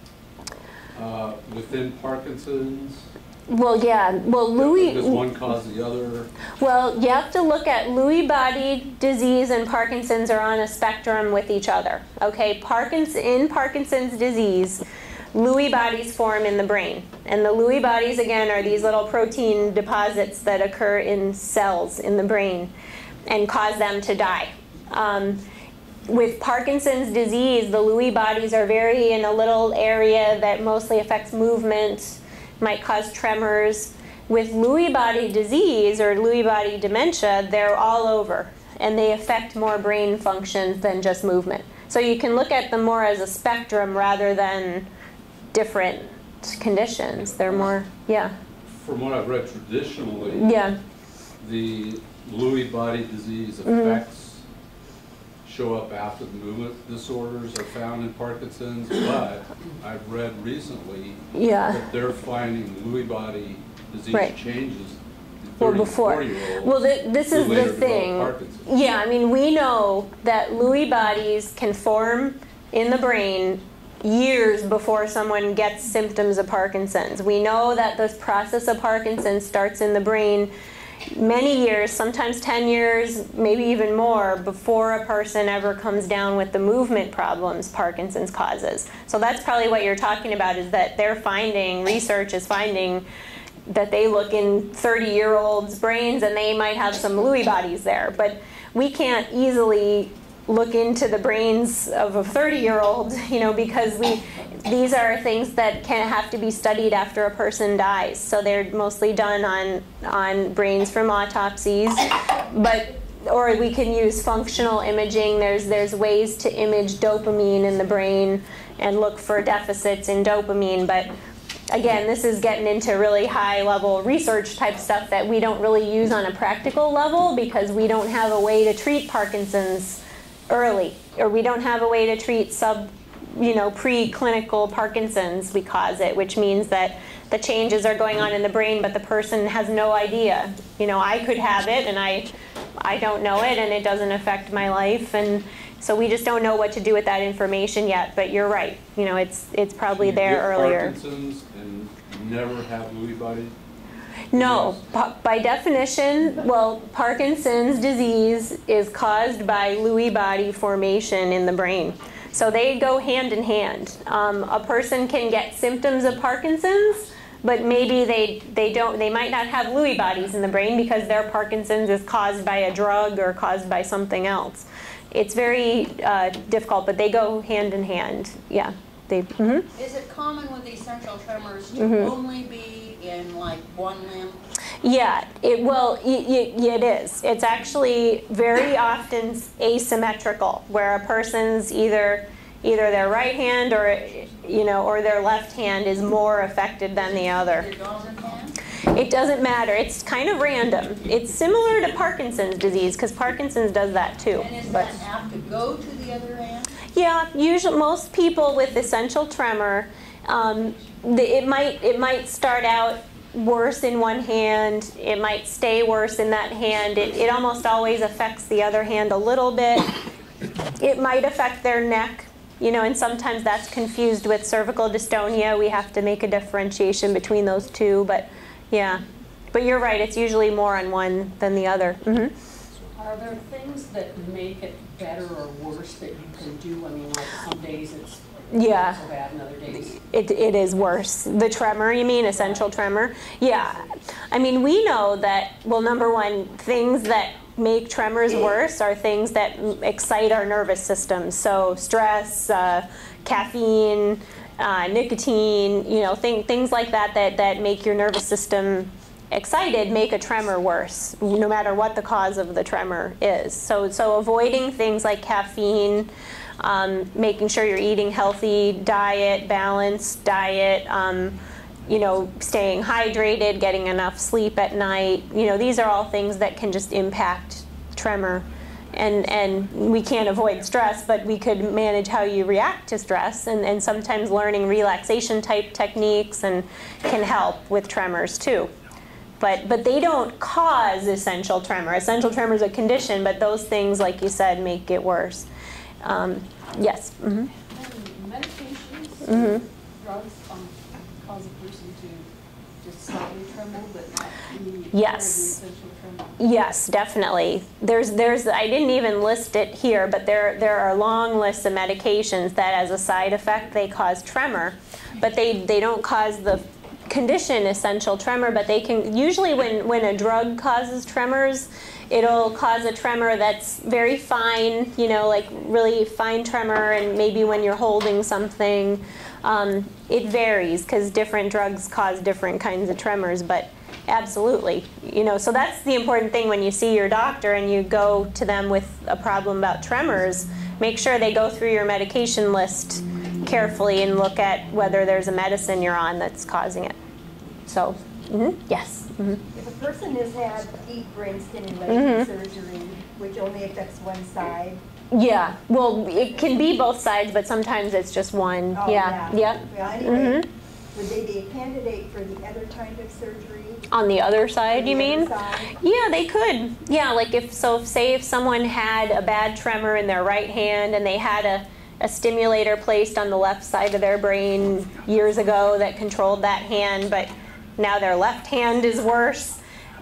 within Parkinson's? Well, yeah. Well, Does one cause the other? Well, you have to look at Lewy body disease and Parkinson's are on a spectrum with each other. Okay, in Parkinson's disease, Lewy bodies form in the brain. And the Lewy bodies, again, are these little protein deposits that occur in cells in the brain and cause them to die. With Parkinson's disease, the Lewy bodies are very in a little area that mostly affects movement, might cause tremors. With Lewy body disease or Lewy body dementia, they're all over, and they affect more brain functions than just movement. So you can look at them more as a spectrum rather than different conditions. They're more, yeah. From what I've read traditionally, the Lewy body disease effects show up after the movement disorders are found in Parkinson's, but I've read recently that they're finding Lewy body disease changes in 30 to 40-year-olds. Well, this is the thing. Yeah, I mean, we know that Lewy bodies can form in the brain years before someone gets symptoms of Parkinson's. We know that this process of Parkinson's starts in the brain many years, sometimes 10 years, maybe even more, before a person ever comes down with the movement problems Parkinson's causes. So that's probably what you're talking about, is that they're finding, research is finding, that they look in 30-year-olds' brains and they might have some Lewy bodies there. But we can't easily look into the brains of a 30-year-old, you know, because these are things that can have to be studied after a person dies. So they're mostly done on brains from autopsies, or we can use functional imaging. There's ways to image dopamine in the brain and look for deficits in dopamine. But again, this is getting into really high-level research type stuff that we don't really use on a practical level because we don't have a way to treat Parkinson's early, or we don't have a way to treat preclinical Parkinson's, we cause it, which means that the changes are going on in the brain, but the person has no idea. You know, I could have it, and I don't know it, and it doesn't affect my life, and so we just don't know what to do with that information yet. But you're right. You know, it's probably there earlier. Parkinson's and never have Lewy body? No, by definition, well, Parkinson's disease is caused by Lewy body formation in the brain. So they go hand in hand. A person can get symptoms of Parkinson's, but maybe they might not have Lewy bodies in the brain because their Parkinson's is caused by a drug or caused by something else. It's very difficult, but they go hand in hand. Yeah. Is it common with essential tremors to only be in like one limb? Yeah, it is. It's actually very often asymmetrical, where a person's either their right hand or their left hand is more affected than the other. Your dominant hand? It doesn't matter. It's kind of random. It's similar to Parkinson's disease because Parkinson's does that too. And does that have to go to the other hand? Yeah, usually most people with essential tremor It might start out worse in one hand, it might stay worse in that hand. It almost always affects the other hand a little bit. It might affect their neck, you know, and sometimes that's confused with cervical dystonia. We have to make a differentiation between those two, but yeah. But you're right, it's usually more on one than the other. Are there things that make it better or worse that you can do? I mean, like some days it's not so bad and other days. It is worse. The tremor, you mean, essential tremor? Yeah. I mean, we know that, well, number one, things that make tremors worse are things that excite our nervous system. So stress, caffeine, nicotine, you know, things like that make your nervous system excited make a tremor worse, no matter what the cause of the tremor is. So avoiding things like caffeine, making sure you're eating healthy diet, balanced diet, you know, staying hydrated, getting enough sleep at night. You know, these are all things that can just impact tremor. And we can't avoid stress, but we could manage how you react to stress, and sometimes learning relaxation type techniques and can help with tremors too. But they don't cause essential tremor. Essential tremor is a condition, but those things, like you said, make it worse. Yes? And medications, drugs cause a person to just slightly tremble, but not be part of the essential tremor? Yes, definitely. There's I didn't even list it here, but there are long lists of medications that as a side effect they cause tremor, but they don't cause the condition essential tremor, but they can, usually when a drug causes tremors, it'll cause a tremor that's very fine, you know, like really fine tremor, and maybe when you're holding something. It varies because different drugs cause different kinds of tremors, but absolutely, you know, so that's the important thing when you see your doctor and you go to them with a problem about tremors. Make sure they go through your medication list carefully and look at whether there's a medicine you're on that's causing it. So, yes. If a person has had deep brain stimulation surgery, which only affects one side. Yeah, well, it can be both sides, but sometimes it's just one. Oh, yeah. Well, anyway, would they be a candidate for the other kind of surgery? On the other side, you mean? Side? Yeah, they could. Yeah, like say if someone had a bad tremor in their right hand and they had a stimulator placed on the left side of their brain years ago that controlled that hand, but now their left hand is worse,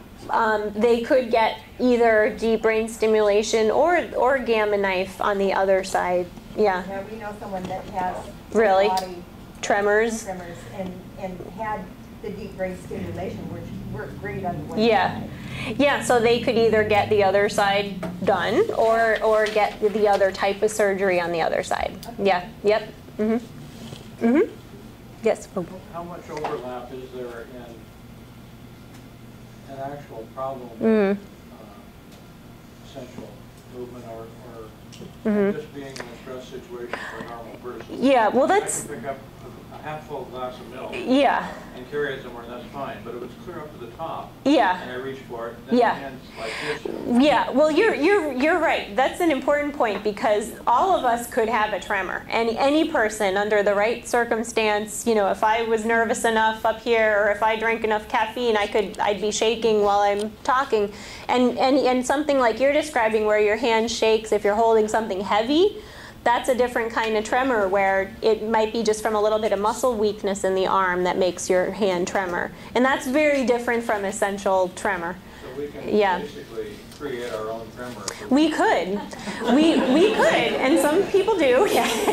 they could get either deep brain stimulation or gamma knife on the other side. Yeah. Now we know someone that has really body tremors and had the deep brain stimulation, which worked great on the one side. Yeah, so they could either get the other side done or get the other type of surgery on the other side. Okay. Yeah. Yep. Yes. How much overlap is there in an actual problem with essential movement or just being in a stress situation for a normal person? Yeah, well that's... I can pick up a half-full glass of milk and carry it somewhere, and that's fine. But if it's clear up to the top and I reach for it, then the hand's like this. Yeah, well you're right. That's an important point because all of us could have a tremor. Any person under the right circumstance, you know, if I was nervous enough up here or if I drank enough caffeine, I'd be shaking while I'm talking. And something like you're describing where your hand shakes if you're holding something heavy, that's a different kind of tremor where it might be just from a little bit of muscle weakness in the arm that makes your hand tremor. And that's very different from essential tremor. So we can basically create our own tremor. We could. We could, and some people do.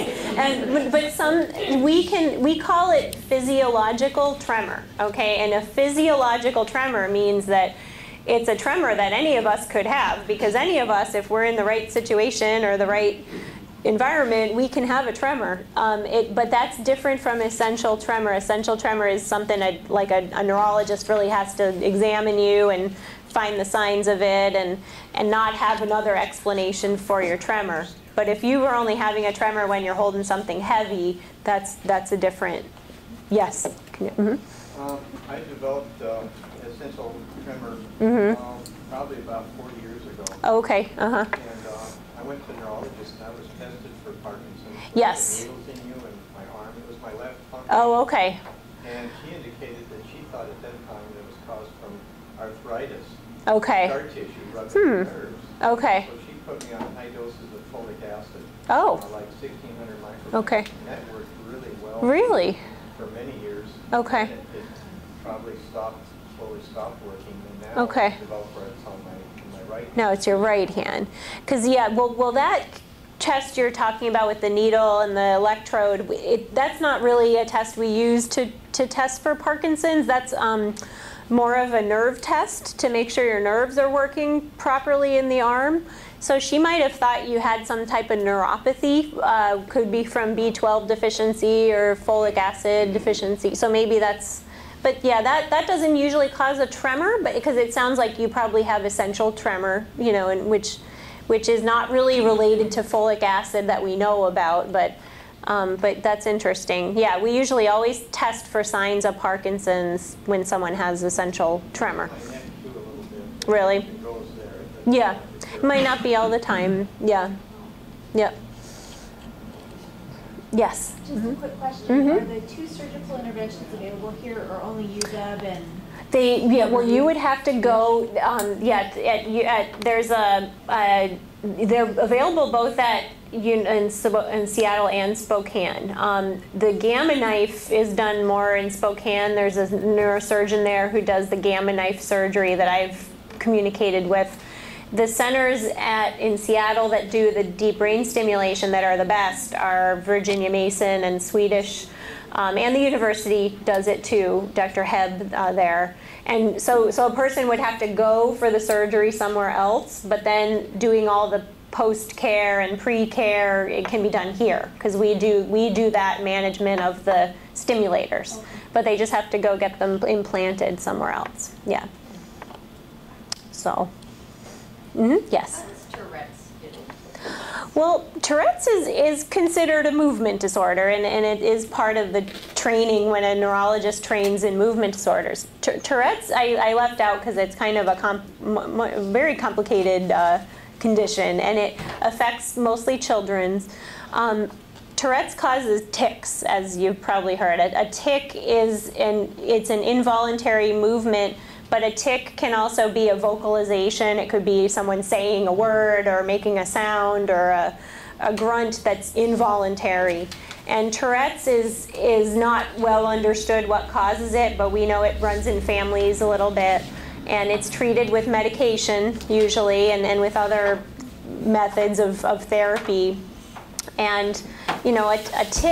But we call it physiological tremor, okay? And a physiological tremor means that it's a tremor that any of us could have, because any of us, if we're in the right situation or the right environment, we can have a tremor. But that's different from essential tremor. Essential tremor is something like a neurologist really has to examine you and find the signs of it and not have another explanation for your tremor. But if you were only having a tremor when you're holding something heavy, that's a different, yes. I developed essential tremor probably about 40 years ago. Okay, And I went to the neurologist and I was tested for Parkinson's. Yes. Needles in you and my arm, it was my left arm. Oh, okay. And she indicated that she thought at that time it was caused from arthritis. Okay. Scar tissue ruptured nerves. Okay. So she put me on high doses of folic acid. Oh. Like 1,600 micrograms. Okay. And that worked really well. Really? For many years. Okay. And it probably slowly stopped working. And now Okay. it's developed where it's on my right. No, it's your right hand. Because, yeah, well, that test you're talking about with the needle and the electrode, that's not really a test we use to test for Parkinson's. That's more of a nerve test to make sure your nerves are working properly in the arm. So she might have thought you had some type of neuropathy, could be from B12 deficiency or folic acid deficiency. So maybe that's, but yeah, that doesn't usually cause a tremor, but because it sounds like you probably have essential tremor, you know, and which is not really related to folic acid that we know about, but that's interesting. Yeah, we usually always test for signs of Parkinson's when someone has essential tremor. My neck too a little bit. Really? It goes there. Yeah, it might not be all the time. Yeah, yep. Yes. Just a quick question. Are the two surgical interventions available here, or only UW and? Well, you would have to go. There's they're available both in Seattle and Spokane. The Gamma Knife is done more in Spokane. There's a neurosurgeon there who does the Gamma Knife surgery that I've communicated with. The centers in Seattle that do the deep brain stimulation that are the best are Virginia Mason and Swedish, and the university does it too, Dr. Hebb there. And so a person would have to go for the surgery somewhere else, but then doing all the post-care and pre-care, it can be done here, because we do that management of the stimulators. Okay. But they just have to go get them implanted somewhere else. Yeah. So. Yes. How does Tourette's fit in? Well, Tourette's is considered a movement disorder, and it is part of the training when a neurologist trains in movement disorders. Tourette's I left out because it's kind of a very complicated condition, and it affects mostly children's. Tourette's causes tics, as you've probably heard. A tic it's an involuntary movement. But a tic can also be a vocalization. It could be someone saying a word or making a sound or a grunt that's involuntary. And Tourette's is not well understood what causes it, but we know it runs in families a little bit. And it's treated with medication usually, and with other methods of therapy. And you know, a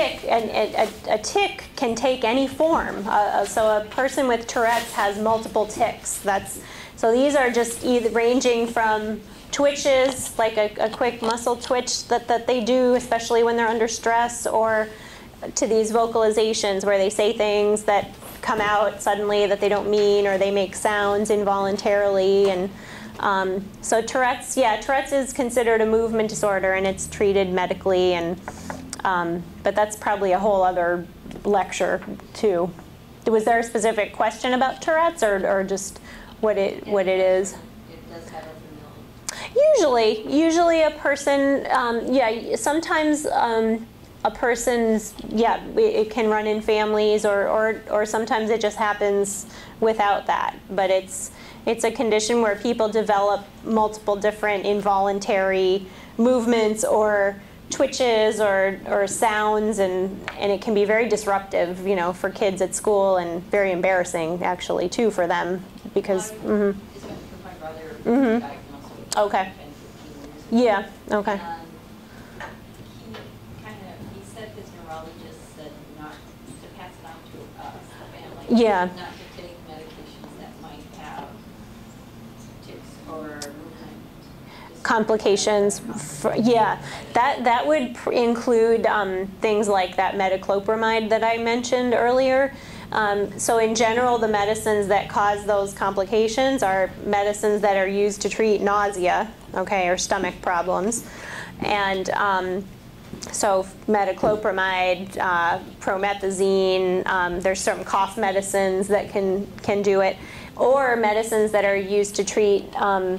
tic can take any form. So a person with Tourette's has multiple tics. So these are just either ranging from twitches, like a quick muscle twitch that they do, especially when they're under stress, or to these vocalizations where they say things that come out suddenly that they don't mean, or they make sounds involuntarily. And so Tourette's is considered a movement disorder, and it's treated medically. And but that's probably a whole other lecture too. Was there a specific question about Tourette's, or just what it is? It does have a familial. Usually a person, sometimes a person's, it can run in families, or sometimes it just happens without that. But it's a condition where people develop multiple different involuntary movements or twitches or sounds, and it can be very disruptive, you know, for kids at school, and very embarrassing actually too for them, because. It's my brother diagnosed with Okay. 10, 15 years ago. Yeah. Okay. He said his neurologist said not to pass it on to us, the family. Yeah. Not to take medications that might have tics or movement Complications. That would include things like that metoclopramide that I mentioned earlier. So in general, the medicines that cause those complications are medicines that are used to treat nausea, okay, or stomach problems. And so metoclopramide, promethazine, there's certain cough medicines that can do it, or medicines that are used to treat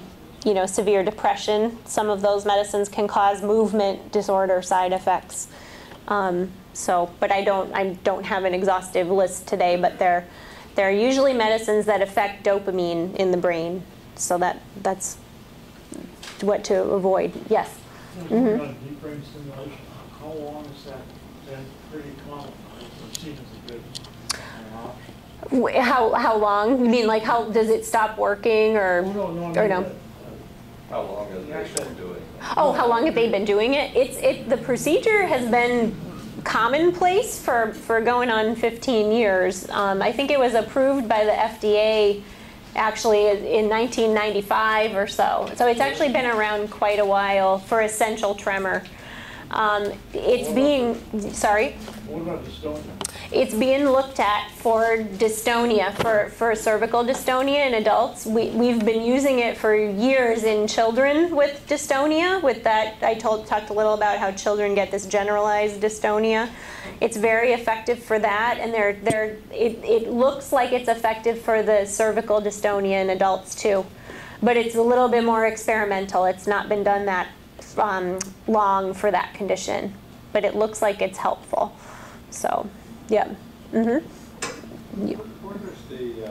you know, severe depression. Some of those medicines can cause movement disorder side effects. But I don't have an exhaustive list today, but there are usually medicines that affect dopamine in the brain, so that's what to avoid. Yes. Deep brain stimulation. How long has that been pretty common? It seems a good option. How long? You mean like how does it stop working or no? How long has they been doing it? Oh, how long have they been doing it? The procedure has been commonplace for going on 15 years. I think it was approved by the FDA actually in 1995 or so. So it's actually been around quite a while for essential tremor. It's being, sorry? What about dystonia? It's being looked at for dystonia, for cervical dystonia in adults. We've been using it for years in children with dystonia. With that, I talked a little about how children get this generalized dystonia. It's very effective for that, and it looks like it's effective for the cervical dystonia in adults too. But it's a little bit more experimental. It's not been done that long for that condition, but it looks like it's helpful. So, yeah. Where does the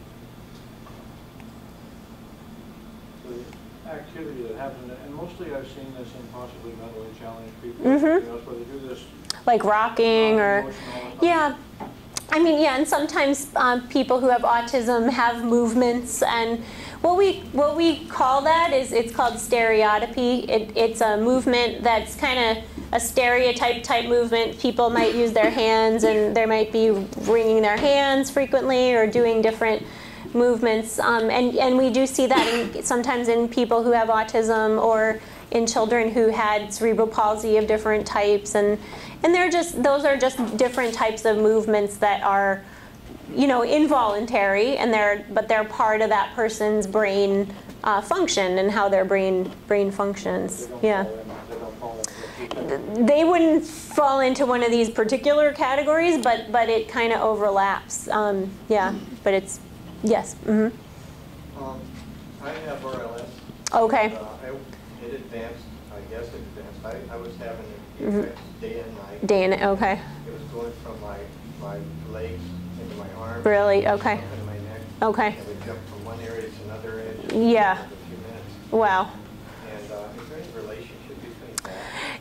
activity that happens, and mostly I've seen this in possibly mentally challenged people, you know, where they do this like rocking or, yeah. I mean, yeah, and sometimes people who have autism have movements, and what we call that is, it's called stereotypy. It's a movement that's kind of a stereotype type movement. People might use their hands, and they might be wringing their hands frequently or doing different movements. And we do see that sometimes in people who have autism or in children who had cerebral palsy of different types. And those are just different types of movements that are, you know, involuntary, and but they're part of that person's brain function and how their brain functions. Yeah. They wouldn't fall into one of these particular categories, but it kind of overlaps. Yeah, but it's, yes. Mm-hmm. I have RLS. Okay. It advanced, I guess it advanced. I was having it effects day and night. Day and night, okay. It was going from my legs into my arms. Really? Okay. Into my neck. Okay. And it would jump from one area to another area. Yeah. In a few minutes. Wow. And is there any relationship between that?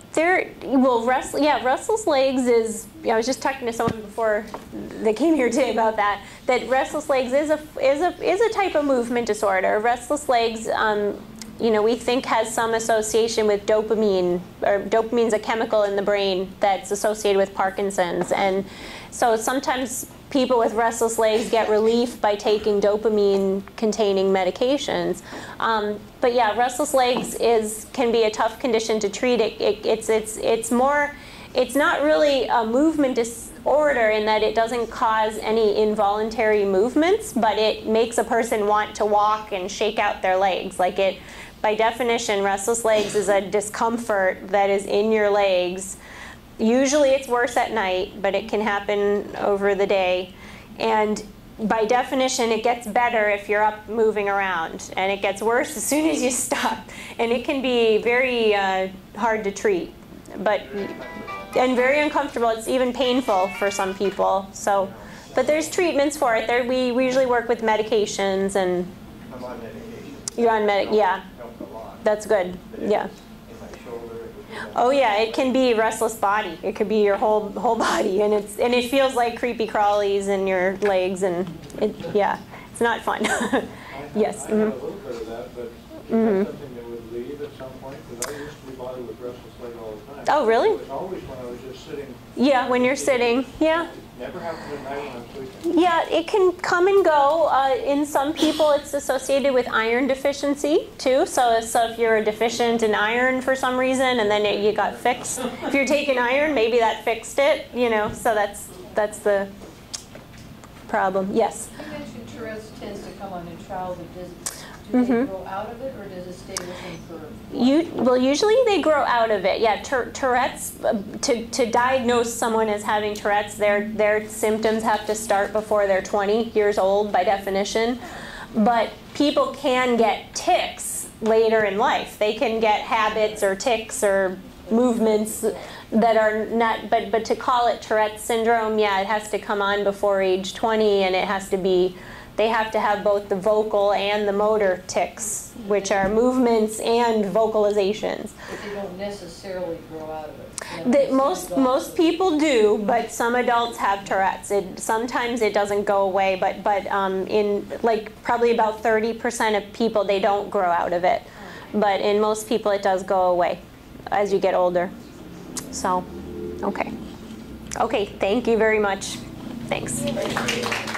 Restless legs is, I was just talking to someone before they came here today about that restless legs is a type of movement disorder. Restless legs, you know, we think has some association with dopamine, or dopamine's a chemical in the brain that's associated with Parkinson's. And so sometimes people with restless legs get relief by taking dopamine-containing medications. But yeah, restless legs can be a tough condition to treat. It's not really a movement disorder in that it doesn't cause any involuntary movements, but it makes a person want to walk and shake out their legs. Like by definition, restless legs is a discomfort that is in your legs. Usually it's worse at night, but it can happen over the day. And by definition, it gets better if you're up moving around, and it gets worse as soon as you stop. And it can be very hard to treat, and very uncomfortable. It's even painful for some people. So, but there's treatments for it. We usually work with medications, and I'm on medication. You're on yeah. Helped a lot. That's good. Yeah. In my shoulder. Oh yeah, it can be restless body. It could be your whole body, and it feels like creepy crawlies in your legs, and it's not fun. Yes. I had a little bit of that, but is that something that would leave at some point? Because I used to be bothered with restless leg all the time. Oh really? It was always when I was just sitting. Yeah, when you're sitting. Yeah. Never happened at night when I'm sleeping. Yeah, it can come and go. In some people, it's associated with iron deficiency too. So if you're deficient in iron for some reason, and then you got fixed. If you're taking iron, maybe that fixed it. You know, so that's the problem. Yes. You mentioned Tourette's tends to come on in childhood. Do they grow out of it, or does it stay with them for? Usually they grow out of it. Yeah, Tourette's. To diagnose someone as having Tourette's, their symptoms have to start before they're 20 years old by definition. But people can get tics later in life. They can get habits or tics or movements that are not, but to call it Tourette's syndrome, yeah, it has to come on before age 20, and it has to be, they have to have both the vocal and the motor tics, which are movements and vocalizations. But they don't necessarily grow out of it. Most people do, but some adults have Tourette's. Sometimes it doesn't go away, but in like probably about 30% of people, they don't grow out of it. But in most people, it does go away as you get older. So, okay. Okay, thank you very much. Thanks.